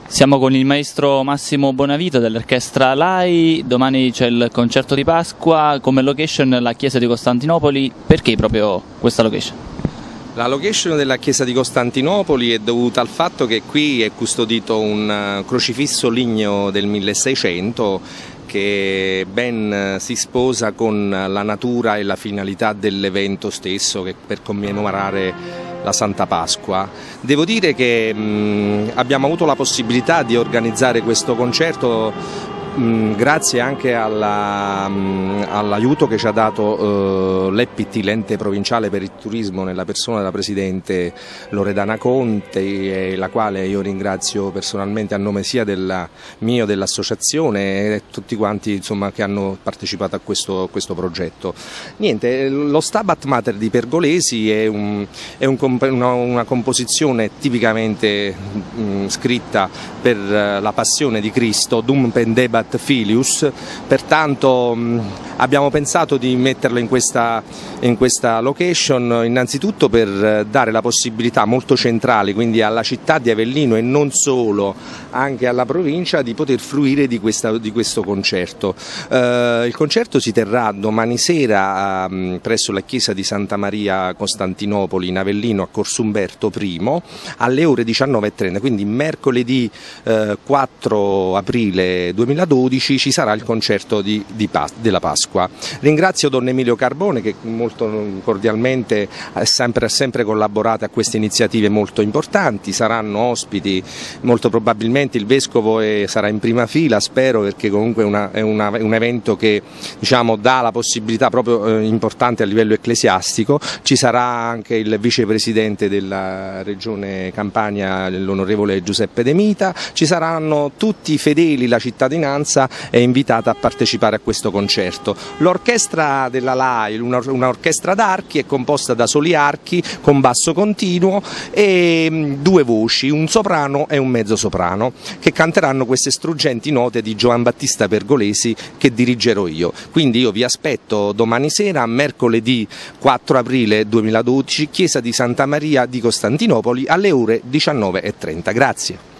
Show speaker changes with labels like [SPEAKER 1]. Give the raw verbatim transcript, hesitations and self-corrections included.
[SPEAKER 1] Siamo con il maestro Massimo Bonavito dell'orchestra L A I, domani c'è il concerto di Pasqua, come location la chiesa di Costantinopoli. Perché proprio questa location?
[SPEAKER 2] La location della chiesa di Costantinopoli è dovuta al fatto che qui è custodito un crocifisso ligneo del milleseicento che ben si sposa con la natura e la finalità dell'evento stesso, che per commemorare la Santa Pasqua. Devo dire che mh, abbiamo avuto la possibilità di organizzare questo concerto mh, grazie anche all'aiuto che ci ha dato eh, l'E P T, l'ente provinciale per il turismo, nella persona della presidente Loredana Conte, la quale io ringrazio personalmente a nome sia della mio dell'associazione e tutti quanti, insomma, che hanno partecipato a questo, a questo progetto. Niente, lo Stabat Mater di Pergolesi è, un, è un, una, una composizione tipicamente mh, scritta per la passione di Cristo, Dum pendebat Filius, pertanto mh, abbiamo pensato di metterlo in questa, in questa location innanzitutto per dare la possibilità molto centrale, quindi alla città di Avellino e non solo, anche alla provincia, di poter fruire di, questa, di questo concerto. Eh, il concerto si terrà domani sera eh, presso la chiesa di Santa Maria Costantinopoli in Avellino a Corso Umberto I alle ore diciannove e trenta, quindi mercoledì eh, quattro aprile duemiladodici ci sarà il concerto di, di, della Pasqua. Ringrazio Don Emilio Carbone che molto cordialmente ha sempre, ha sempre collaborato a queste iniziative molto importanti. Saranno ospiti molto probabilmente il Vescovo e sarà in prima fila, spero, perché comunque è, una, è, una, è un evento che, diciamo, dà la possibilità proprio eh, importante a livello ecclesiastico. Ci sarà anche il vicepresidente della regione Campania, l'onorevole Giuseppe De Mita, ci saranno tutti i fedeli, la cittadinanza è invitata a partecipare a questo concerto. L'orchestra della L A I, un'orchestra d'archi, è composta da soli archi con basso continuo e due voci, un soprano e un mezzo soprano, che canteranno queste struggenti note di Giovan Battista Pergolesi che dirigerò io. Quindi io vi aspetto domani sera, mercoledì quattro aprile duemiladodici, chiesa di Santa Maria di Costantinopoli alle ore diciannove e trenta. Grazie.